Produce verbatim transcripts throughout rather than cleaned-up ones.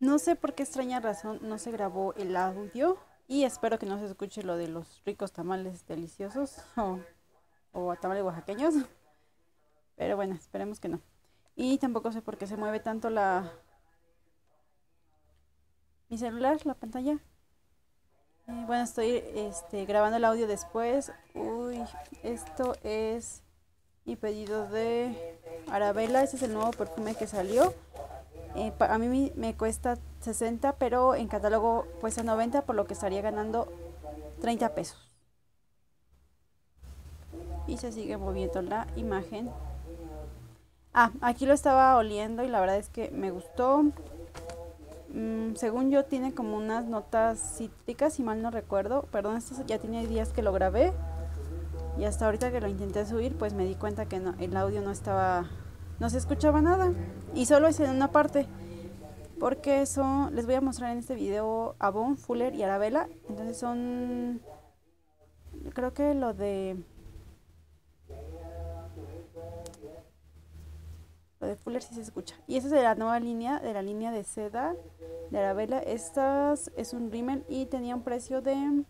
no sé por qué extraña razón no se grabó el audio y espero que no se escuche lo de los ricos tamales deliciosos o, o tamales oaxaqueños, pero bueno, esperemos que no. Y tampoco sé por qué se mueve tanto la mi celular, la pantalla. Eh, bueno, estoy este, grabando el audio después. Uy, esto es mi pedido de Arabella. Ese es el nuevo perfume que salió. Eh, a mí me cuesta sesenta, pero en catálogo cuesta noventa, por lo que estaría ganando treinta pesos. Y se sigue moviendo la imagen. Ah, aquí lo estaba oliendo y la verdad es que me gustó. Mm, según yo tiene como unas notas cítricas, si mal no recuerdo. Perdón, esto ya tiene días que lo grabé. Y hasta ahorita que lo intenté subir, pues me di cuenta que no, el audio no estaba, no se escuchaba nada. Y solo es en una parte. Porque son, les voy a mostrar en este video Avon, Fuller y Arabella. Entonces son, creo que lo de, lo de Fuller sí se escucha. Y esa es de la nueva línea, de la línea de seda de Arabella. Estas es un rímel y tenía un precio de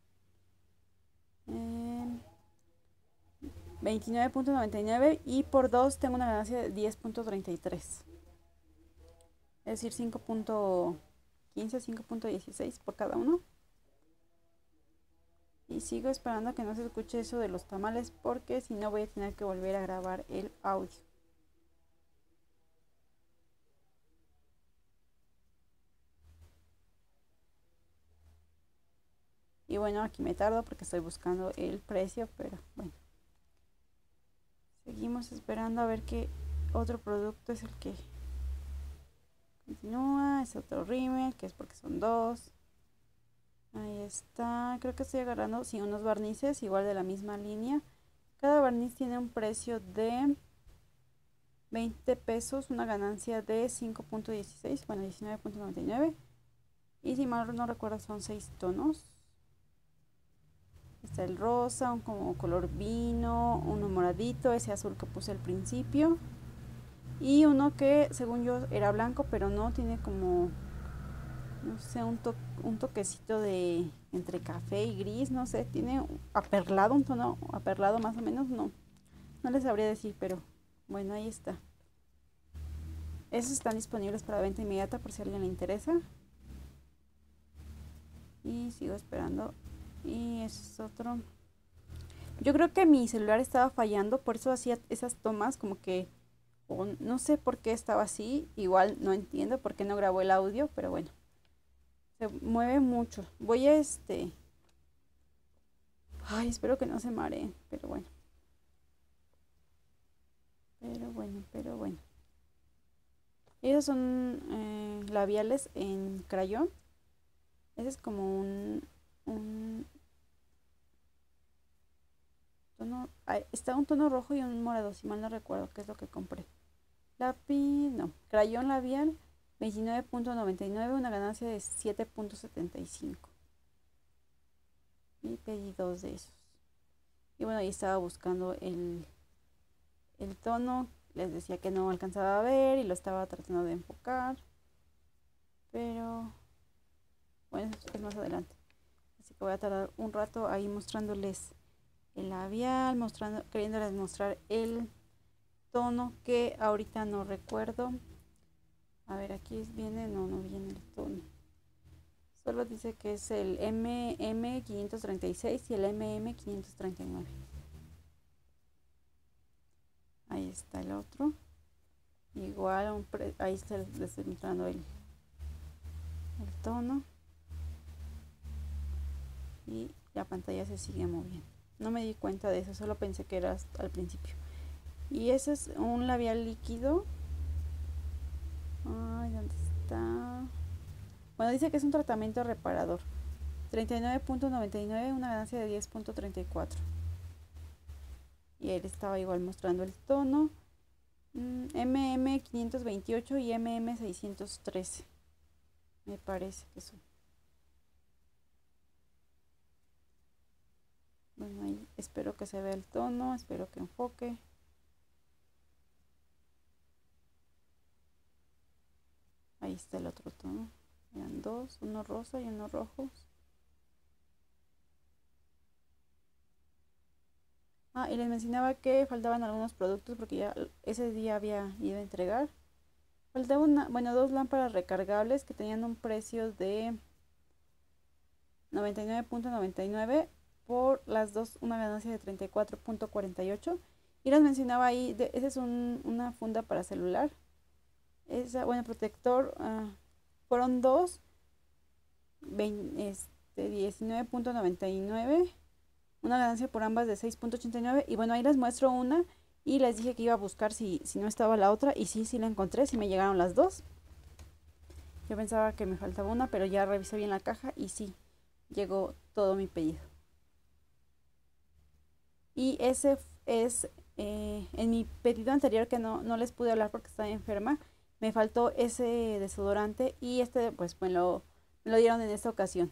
eh, veintinueve punto noventa y nueve y por dos tengo una ganancia de diez punto treinta y tres. Es decir, cinco punto quince, cinco punto dieciséis por cada uno. Y sigo esperando a que no se escuche eso de los tamales porque si no voy a tener que volver a grabar el audio. Y bueno, aquí me tardo porque estoy buscando el precio, pero bueno. Seguimos esperando a ver qué otro producto es el que continúa. Es otro rímel, que es porque son dos. Ahí está. Creo que estoy agarrando, sí, unos barnices igual de la misma línea. Cada barniz tiene un precio de veinte pesos, una ganancia de cinco punto dieciséis, bueno, diecinueve punto noventa y nueve. Y si mal no recuerdo son seis tonos. Está el rosa, un como color vino, uno moradito, ese azul que puse al principio. Y uno que según yo era blanco, pero no, tiene como, no sé, un, to un toquecito de entre café y gris, no sé, tiene aperlado, un tono aperlado más o menos, no, no les sabría decir, pero bueno, ahí está. Esos están disponibles para venta inmediata por si a alguien le interesa. Y sigo esperando. Y ese es otro. Yo creo que mi celular estaba fallando, por eso hacía esas tomas como que, o no sé por qué estaba así, igual no entiendo por qué no grabó el audio, pero bueno, se mueve mucho. Voy a este, ay, espero que no se maree, pero bueno, pero bueno, pero bueno. Esos son eh, labiales en crayón. Ese es como un, un tono, ay, está un tono rojo y un morado, si mal no recuerdo qué es lo que compré. Lápiz, no, crayón labial veintinueve punto noventa y nueve, una ganancia de siete punto setenta y cinco. Y pedí dos de esos. Y bueno, ahí estaba buscando el, el tono. Les decía que no alcanzaba a ver y lo estaba tratando de enfocar. Pero bueno, eso es más adelante. Así que voy a tardar un rato ahí mostrándoles el labial, mostrando, queriéndoles mostrar el tono que ahorita no recuerdo. A ver, aquí viene, no, no viene el tono. Solo dice que es el M M quinientos treinta y seis y el M M quinientos treinta y nueve. Ahí está el otro. Igual, ahí está, les estoy mostrando el, el tono. Y la pantalla se sigue moviendo. No me di cuenta de eso, solo pensé que era al principio. Y ese es un labial líquido. Ay, ¿dónde está? Bueno, dice que es un tratamiento reparador. treinta y nueve punto noventa y nueve, una ganancia de diez punto treinta y cuatro. Y él estaba igual mostrando el tono. M M quinientos veintiocho y M M seiscientos trece. Me parece que son. Bueno, ahí espero que se vea el tono, espero que enfoque. Ahí ahí está el otro tono. Eran dos, uno rosa y uno rojo. Ah, y les mencionaba que faltaban algunos productos porque ya ese día había ido a entregar. Faltaba una, bueno, dos lámparas recargables que tenían un precio de noventa y nueve punto noventa y nueve por las dos, una ganancia de treinta y cuatro punto cuarenta y ocho. Y les mencionaba ahí, de, esa es un, una funda para celular. Esa, bueno, protector, uh, fueron dos, veinte, este, diecinueve punto noventa y nueve, una ganancia por ambas de seis punto ochenta y nueve. Y bueno, ahí les muestro una y les dije que iba a buscar si, si no estaba la otra. Y sí, sí la encontré, sí me llegaron las dos. Yo pensaba que me faltaba una, pero ya revisé bien la caja y sí, llegó todo mi pedido. Y ese es, eh, en mi pedido anterior que no, no les pude hablar porque estaba enferma, me faltó ese desodorante y este pues me lo, me lo dieron en esta ocasión.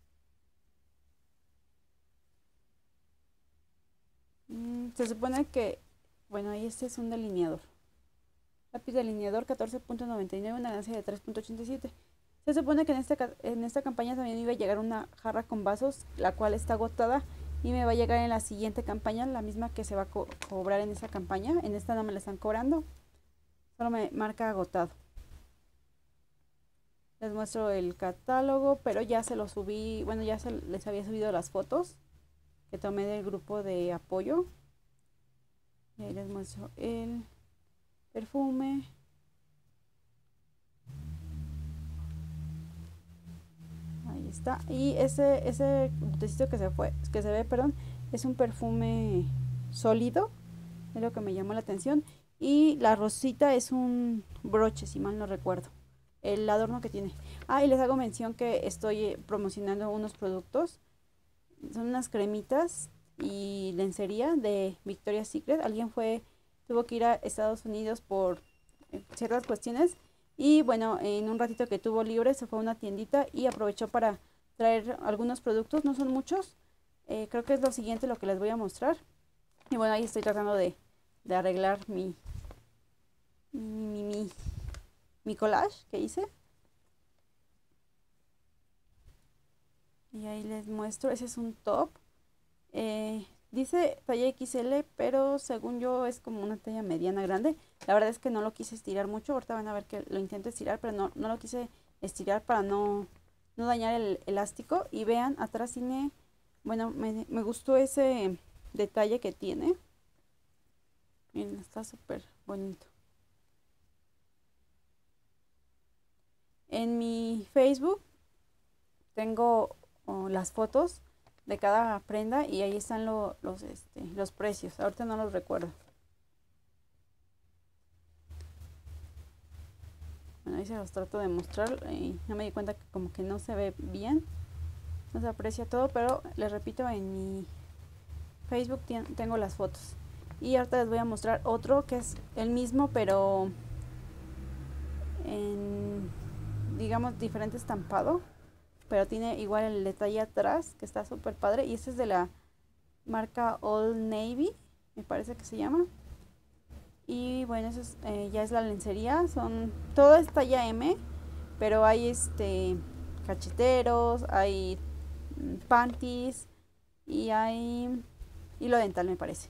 Mm, se supone que, bueno, ahí este es un delineador. Lápiz delineador catorce punto noventa y nueve, una ganancia de tres punto ochenta y siete. Se supone que en esta, en esta campaña también iba a llegar una jarra con vasos, la cual está agotada y me va a llegar en la siguiente campaña, la misma que se va a co cobrar en esa campaña. En esta no me la están cobrando, solo me marca agotado. Les muestro el catálogo, pero ya se lo subí, bueno, ya se les había subido las fotos que tomé del grupo de apoyo. Y ahí les muestro el perfume. Ahí está. Y ese, ese botecito que se fue, que se ve, perdón, es un perfume sólido. Es lo que me llamó la atención. Y la rosita es un broche, si mal no recuerdo. El adorno que tiene. Ah, y les hago mención que estoy promocionando unos productos. Son unas cremitas y lencería de Victoria's Secret. Alguien fue, tuvo que ir a Estados Unidos por ciertas cuestiones. Y bueno, en un ratito que tuvo libre se fue a una tiendita y aprovechó para traer algunos productos. No son muchos. Eh, creo que es lo siguiente lo que les voy a mostrar. Y bueno, ahí estoy tratando de, de arreglar mi, mi, mi, mi collage que hice. Y ahí les muestro, ese es un top. Eh, dice talla X L, pero según yo es como una talla mediana grande. La verdad es que no lo quise estirar mucho. Ahorita van a ver que lo intento estirar, pero no, no lo quise estirar para no, no dañar el elástico. Y vean, atrás tiene, bueno, me, me gustó ese detalle que tiene. Miren, está súper bonito. En mi Facebook tengo oh, las fotos de cada prenda y ahí están lo, los, este, los precios. Ahorita no los recuerdo. Bueno, ahí se los trato de mostrar. Eh, ya me di cuenta que como que no se ve bien. No se aprecia todo, pero les repito, en mi Facebook tengo las fotos. Y ahorita les voy a mostrar otro que es el mismo, pero en, digamos, diferente estampado. Pero tiene igual el detalle atrás, que está súper padre. Y este es de la marca Old Navy, me parece que se llama. Y bueno, eso es, eh, ya es la lencería. Son, todo es talla M, pero hay este cacheteros, hay panties y hay hilo dental, me parece.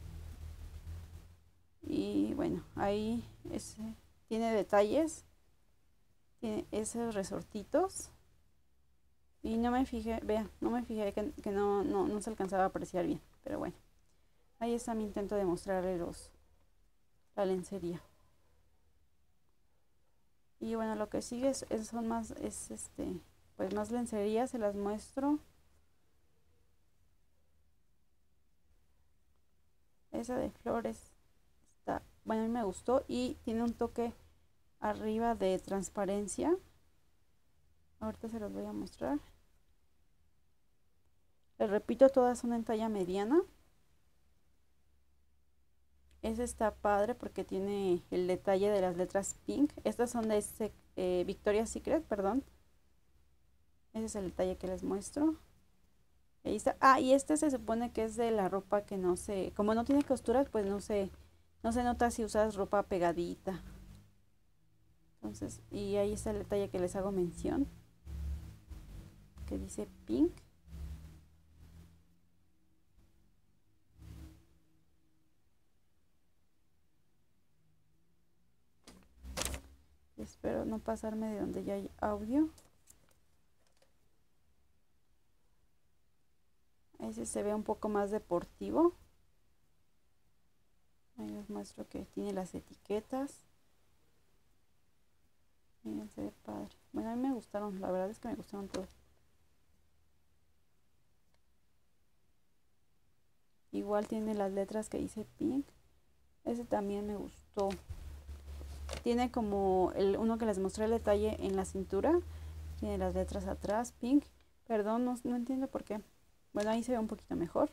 Y bueno, ahí es, tiene detalles, tiene esos resortitos. Y no me fijé, vean, no me fijé que, que no, no, no se alcanzaba a apreciar bien. Pero bueno, ahí está mi intento de mostrarles los, la lencería. Y bueno, lo que sigue es, es, son más, es este, pues más lencería, se las muestro. Esa de flores está, bueno, a mí me gustó y tiene un toque arriba de transparencia. Ahorita se los voy a mostrar. Les repito, todas son en talla mediana. Ese está padre porque tiene el detalle de las letras pink. Estas son de este, eh, Victoria's Secret, perdón. Ese es el detalle que les muestro. Ahí está. Ah, y este se supone que es de la ropa que no se... Como no tiene costuras, pues no se, no se nota si usas ropa pegadita. Entonces, y ahí está el detalle que les hago mención, que dice pink. Espero no pasarme de donde ya hay audio. Ese se ve un poco más deportivo. Ahí les muestro que tiene las etiquetas. Miren, se ve padre. Bueno, a mí me gustaron, la verdad es que me gustaron todos. Igual tiene las letras que dice pink. Ese también me gustó. Tiene como el uno que les mostré el detalle en la cintura. Tiene las letras atrás, pink. Perdón, no, no entiendo por qué. Bueno, ahí se ve un poquito mejor.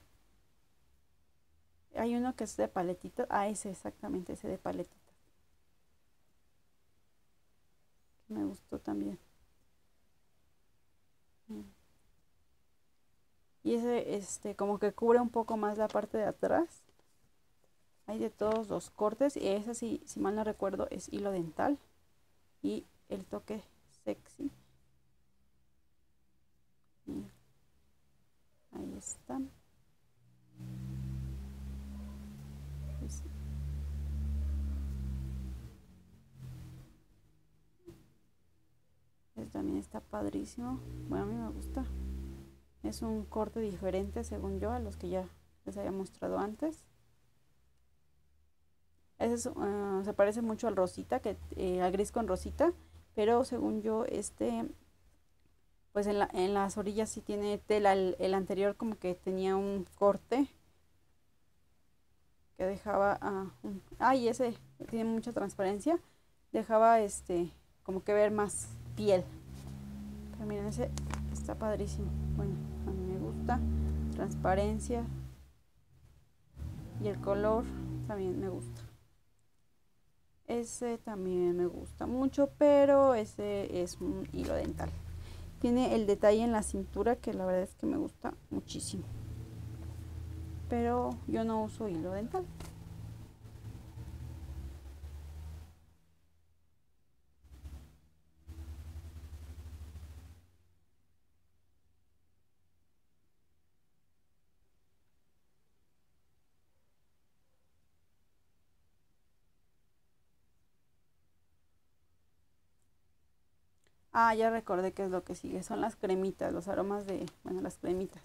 Hay uno que es de paletitas. Ah, ese exactamente, ese de paletitas. Me gustó también. Y ese, este, como que cubre un poco más la parte de atrás. Hay de todos los cortes. Y ese, sí, si mal no recuerdo, es hilo dental. Y el toque sexy. Miren. Ahí está. Pues, este también está padrísimo. Bueno, a mí me gusta. Es un corte diferente, según yo, a los que ya les había mostrado antes. Ese es, uh, se parece mucho al rosita, que, eh, al gris con rosita. Pero según yo, este, pues en, la, en las orillas sí tiene tela. El, el anterior como que tenía un corte que dejaba... Uh, un, ah, y ese tiene mucha transparencia. Dejaba este como que ver más piel. Pero miren, ese está padrísimo. Bueno, a mí me gusta. Transparencia. Y el color también me gusta. Ese también me gusta mucho, pero ese es un hilo dental. Tiene el detalle en la cintura que la verdad es que me gusta muchísimo. Pero yo no uso hilo dental. Ah, ya recordé qué es lo que sigue. Son las cremitas, los aromas de, bueno, las cremitas.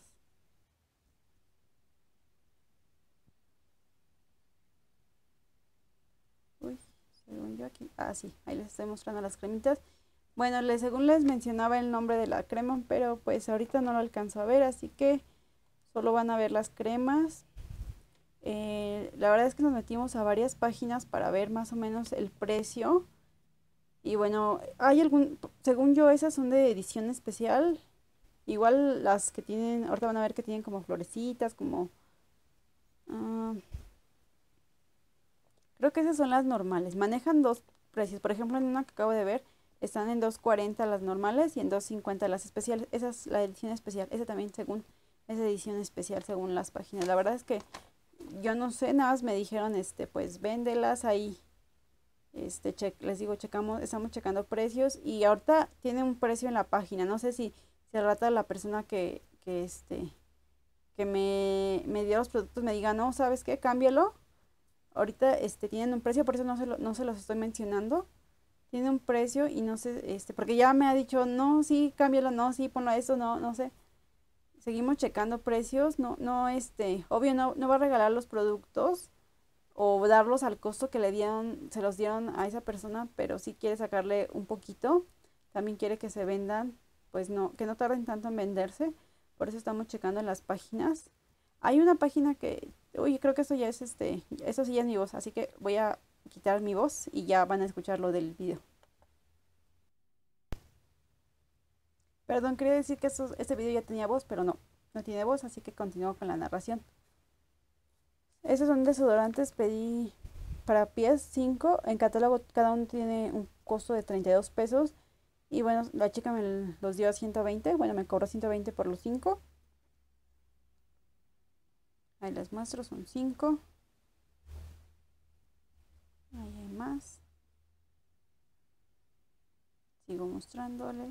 Uy, según yo aquí. Ah, sí, ahí les estoy mostrando las cremitas. Bueno, les, según les mencionaba el nombre de la crema, pero pues ahorita no lo alcanzo a ver, así que solo van a ver las cremas. Eh, la verdad es que nos metimos a varias páginas para ver más o menos el precio. Y bueno, hay algún, según yo, esas son de edición especial. Igual las que tienen, ahorita van a ver que tienen como florecitas, como... Uh, creo que esas son las normales. Manejan dos precios. Por ejemplo, en una que acabo de ver, están en dos cuarenta las normales y en dos cincuenta las especiales. Esa es la edición especial. Esa también según es edición especial según las páginas. La verdad es que yo no sé, nada más me dijeron, este, pues véndelas ahí. Este, che, les digo, checamos, estamos checando precios y ahorita tiene un precio en la página. No sé si se trata la persona que, que este, que me, me dio los productos me diga, no, ¿sabes qué? Cámbialo. Ahorita este, tienen un precio, por eso no se, lo, no se los estoy mencionando. Tiene un precio y no sé, este, porque ya me ha dicho, no, sí, cámbialo, no, sí, ponlo a esto, no, no sé. Seguimos checando precios, no, no, este, obvio no, no va a regalar los productos o darlos al costo que le dieron, se los dieron a esa persona, pero sí quiere sacarle un poquito. También quiere que se vendan, pues no, que no tarden tanto en venderse. Por eso estamos checando en las páginas. Hay una página que, uy, creo que eso ya es este, eso sí ya es mi voz, así que voy a quitar mi voz y ya van a escuchar lo del video. Perdón, quería decir que esto, este video ya tenía voz, pero no, no tiene voz, así que continúo con la narración. Esos son desodorantes, pedí para pies cinco. En catálogo cada uno tiene un costo de treinta y dos pesos. Y bueno, la chica me los dio a ciento veinte. Bueno, me cobró ciento veinte por los cinco. Ahí les muestro, son cinco. Ahí hay más. sigo mostrándoles.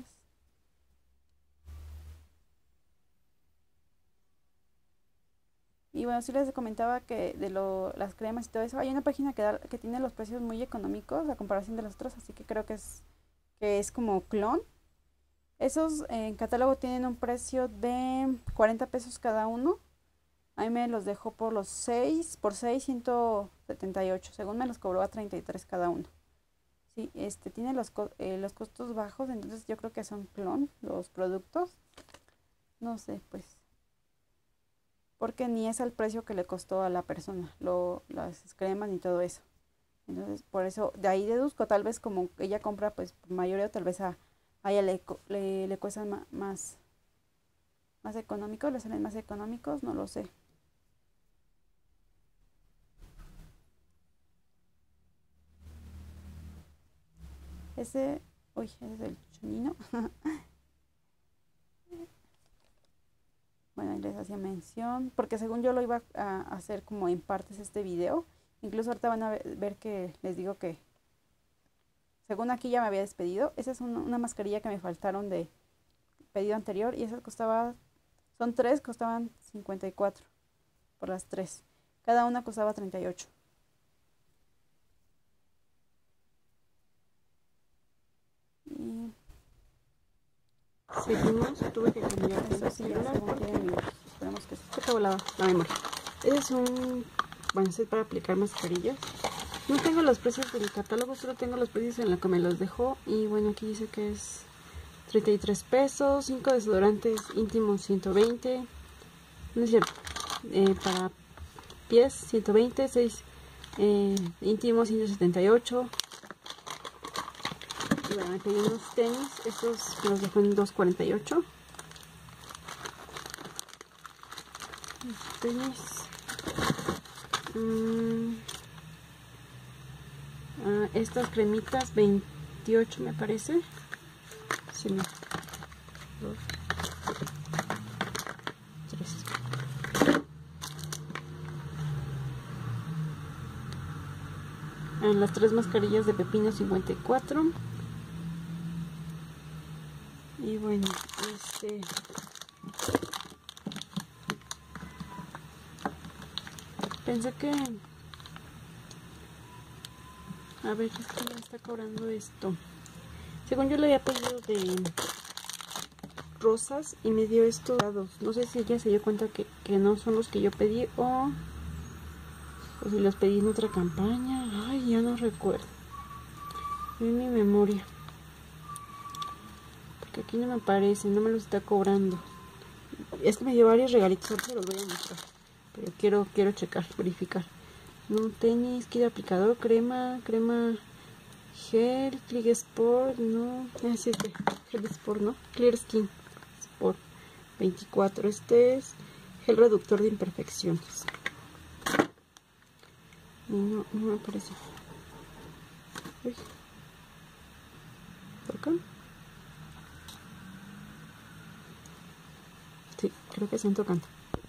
Y bueno, sí les comentaba que de lo, las cremas y todo eso, hay una página que, da, que tiene los precios muy económicos a comparación de las otras, así que creo que es, que es como clon. Esos en catálogo tienen un precio de cuarenta pesos cada uno. A mí me los dejó por los seis, por seis, ciento setenta y ocho, según me los cobró a treinta y tres cada uno. Sí, este tiene los, eh, los costos bajos, entonces yo creo que son clon los productos. No sé, pues. Porque ni es al precio que le costó a la persona, lo, las cremas y todo eso. Entonces, por eso, de ahí deduzco, tal vez como ella compra pues por mayoreo, tal vez a, a ella le, le, le cuestan ma, más, más económicos, le salen más económicos, no lo sé. Ese, uy, ese es el chonino. Bueno, ahí les hacía mención, porque según yo lo iba a hacer como en partes este video. Incluso ahorita van a ver que les digo que, según aquí ya me había despedido. Esa es una, una mascarilla que me faltaron de pedido anterior y esa costaba, son tres, costaban cincuenta y cuatro por las tres. Cada una costaba treinta y ocho. Y seguimos, tuve que cambiar eso sí, ya según tienen videos. Esperemos que sí. Se acabó la, la memoria. Ese es un buen set para aplicar mascarillas. No tengo los precios del catálogo, solo tengo los precios en la que me los dejó. Y bueno, aquí dice que es treinta y tres pesos, cinco desodorantes íntimos ciento veinte. No es cierto. Eh, para pies ciento veinte, seis eh, íntimos ciento setenta y ocho. Y bueno, me pedí unos tenis, estos los dejó en dos cuarenta y ocho. Tenis. Mm. Ah, estas cremitas veintiocho me parece. Sí, no. Dos, tres. Ah, las tres mascarillas de pepino cincuenta y cuatro. Y bueno, este pensé que a ver, es que me está cobrando esto. Según yo le había pedido de rosas y me dio estos dados. No sé si ella se dio cuenta que, que no son los que yo pedí o, o si los pedí en otra campaña. Ay, ya no recuerdo. En mi memoria. Porque aquí no me aparece, no me los está cobrando. Es que me dio varios regalitos, ahora se los voy a mostrar. Pero quiero, quiero checar, verificar. No, tenis, kit aplicador, crema, crema gel, Clear Sport, no, así es que Gel Sport, ¿no? Clear Skin Sport veinticuatro, este es gel reductor de imperfecciones. No, no me aparece. Uy. ¿Por acá? Sí, creo que están tocando.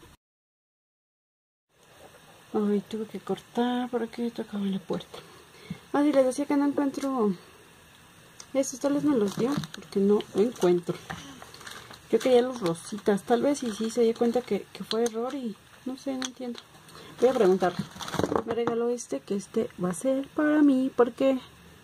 Ay, tuve que cortar porque tocaba la puerta. Ah, sí, les decía que no encuentro estos, tal vez me los dio porque no encuentro. Yo quería los rositas, tal vez y sí se dio cuenta que, que fue error y no sé, no entiendo. Voy a preguntar. Me regaló este, que este va a ser para mí porque...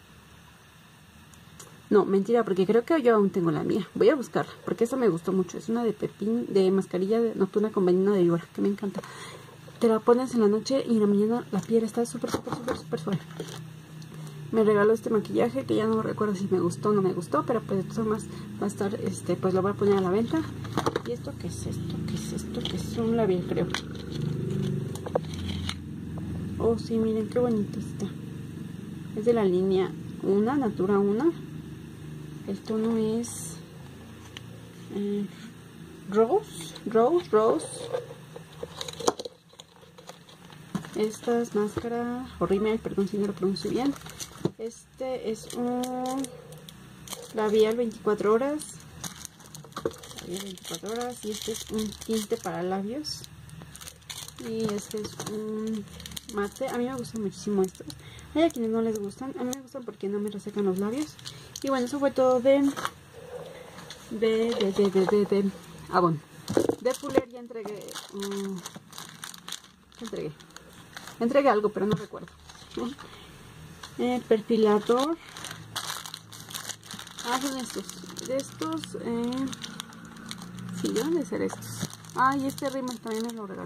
No, mentira, porque creo que yo aún tengo la mía. Voy a buscarla, porque esta me gustó mucho. Es una de pepín, de mascarilla de nocturna con veneno de víbora, que me encanta. Te la pones en la noche y en la mañana la piel está súper, súper, súper, súper suave. Me regaló este maquillaje que ya no recuerdo si me gustó o no me gustó, pero pues de todas formas va a estar, este, pues lo voy a poner a la venta. ¿Y esto qué es esto? ¿Qué es esto? ¿Qué es un labial, creo? Oh, sí, miren qué bonito está. Es de la línea uno, Natura uno. El tono es eh, Rose, Rose, Rose. Esta es máscara o rímel, perdón si no lo pronuncio bien. Este es un labial veinticuatro horas. Labial veinticuatro horas. Y este es un tinte para labios. Y este es un mate. A mí me gustan muchísimo estos. Hay a quienes no les gustan. A mí me gustan porque no me resecan los labios. Y bueno, eso fue todo de de de de de de, de Avon. De Fuller ya entregué um, ¿qué entregué? Entregué algo, pero no recuerdo. eh, perfilador. Ah, son estos. De estos eh, sí, deben de ser estos. Ah, y este rímel también me lo regalé.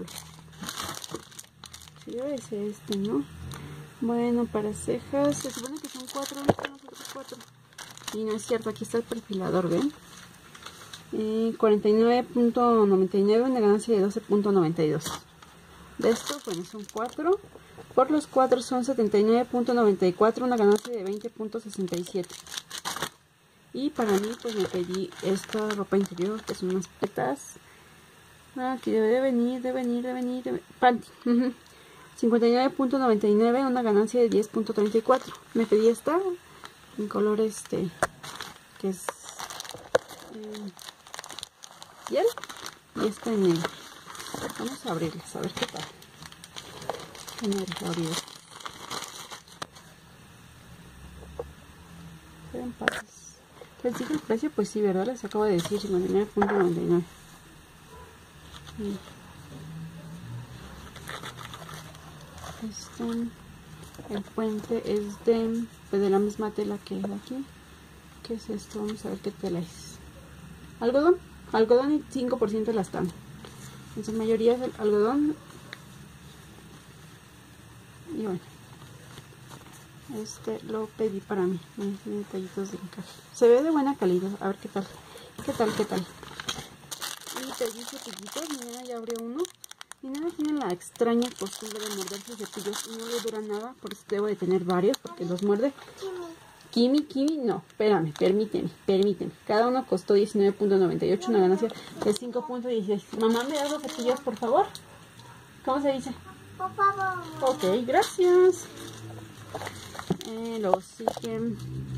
Sí, debe ser este, ¿no? Bueno, para cejas, se supone que son cuatro, no son los otros cuatro. Y no es cierto, aquí está el perfilador, ¿ven? Eh, cuarenta y nueve punto noventa y nueve, una ganancia de doce punto noventa y dos. De estos, bueno, son cuatro. Por los cuatro son setenta y nueve punto noventa y cuatro, una ganancia de veinte punto sesenta y siete. Y para mí, pues me pedí esta ropa interior, que son unas petas. Ah, aquí debe de venir, debe venir, debe venir, debe... Panty. cincuenta y nueve punto noventa y nueve, una ganancia de diez punto treinta y cuatro. Me pedí esta en color este, que es eh, piel, y esta en negro. Vamos a abrirlas, a ver qué tal. Vamos a abrir. Vean pases. ¿Les dije el precio? Pues sí, ¿verdad? Les acabo de decir cincuenta y nueve punto noventa y nueve. Este, el puente es de, pues de la misma tela que de aquí. ¿Qué es esto? Vamos a ver qué tela es. Algodón. Algodón y cinco por ciento elastano. En su mayoría es el algodón. Y bueno, este lo pedí para mí. Miren, tiene detallitos de encaje. Se ve de buena calidad. A ver qué tal. ¿Qué tal? ¿Qué tal? Y pedí cepillitos. Mira, ya abrió uno. Y nada, tienen la extraña costumbre de morder sus cepillos y no le dura nada. Por eso debo de tener varios, porque los muerde. Kimi, Kimi, no, espérame, permíteme, permíteme. Cada uno costó diecinueve punto noventa y ocho, una ganancia de cinco punto dieciséis. Mamá, ¿me das los cepillos, por favor? ¿Cómo se dice? Por favor. Ok, gracias. Eh, luego sí que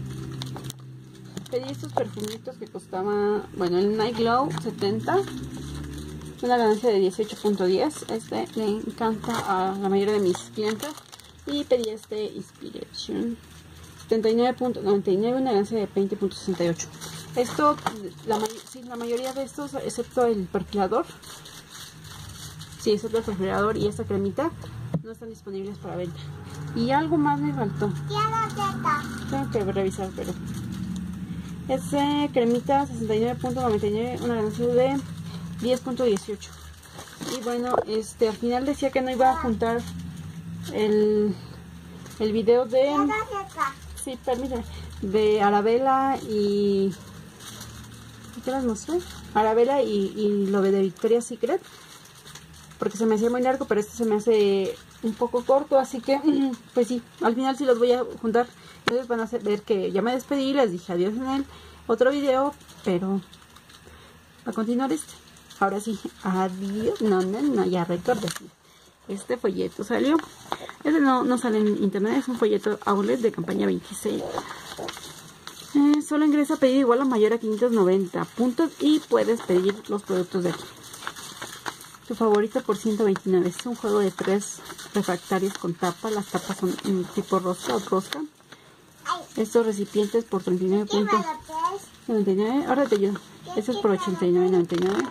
pedí estos perfumitos que costaban, bueno, el Night Glow setenta, una ganancia de dieciocho punto diez. Este le encanta a la mayoría de mis clientes. Y pedí este Inspiration setenta y nueve punto noventa y nueve, una ganancia de veinte punto sesenta y ocho. Esto, la, sí, la mayoría de estos, excepto el perfilador, sí, excepto el perfilador y esta cremita, no están disponibles para venta. Y algo más me faltó. Tengo que revisar, pero ese cremita sesenta y nueve punto noventa y nueve, una ganancia de diez punto dieciocho. Y bueno, este al final decía que no iba a juntar el, el video de... Sí, permíteme. De Arabella y... ¿Qué las mostré? Arabella y, y lo de Victoria's Secret. Porque se me hacía muy largo, pero este se me hace un poco corto. Así que, pues sí, al final sí los voy a juntar. Entonces van a ver que ya me despedí. Les dije adiós en el otro video. Pero va a continuar este. Ahora sí, adiós. No, no, no, ya recordé. Este folleto salió. Este no, no sale en internet, es un folleto outlet de campaña veintiséis. Eh, solo ingresa a pedir igual o mayor a quinientos noventa puntos y puedes pedir los productos de aquí. Tu favorita por ciento veintinueve. Es un juego de tres refractarios con tapa. Las tapas son en tipo rosca o rosca. Estos recipientes por treinta y nueve puntos noventa y nueve. Ahora te ayudo. Estos por ochenta y nueve noventa y nueve.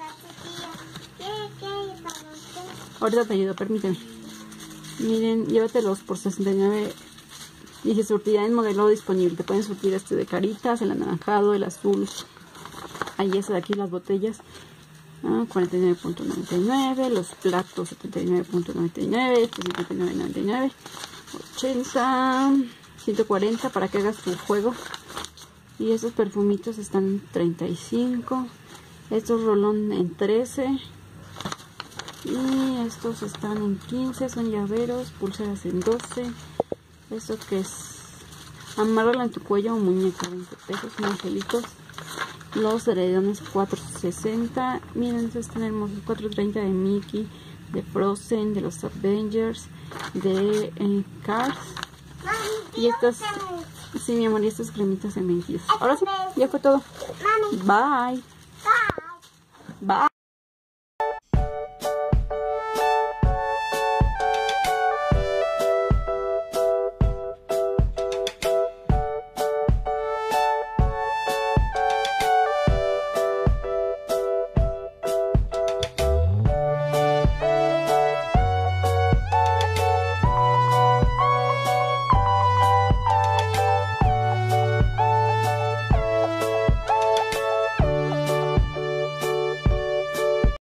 Ahorita te ayudo, permíteme. Miren, llévatelos por sesenta y nueve. Dice surtida en modelo disponible. Te pueden surtir este de caritas, el anaranjado, el azul. Ahí ese de aquí, las botellas. Ah, cuarenta y nueve punto noventa y nueve. Los platos setenta y nueve punto noventa y nueve. Este cincuenta y nueve punto noventa y nueve. ochenta. ciento cuarenta para que hagas tu juego. Y estos perfumitos están en treinta y cinco. Estos rolón en trece. Y estos están en quince, son llaveros, pulseras en doce. Esto que es, amárralo en tu cuello o muñeca, veinte pesos, son angelitos. Los heredones cuatro sesenta. Miren, estos están hermosos, cuatro treinta de Mickey, de Frozen, de los Avengers, de eh, Cars. Y estas, sí mi amor, y estas cremitas en veintidós. Ahora sí, ya fue todo. Bye. Bye.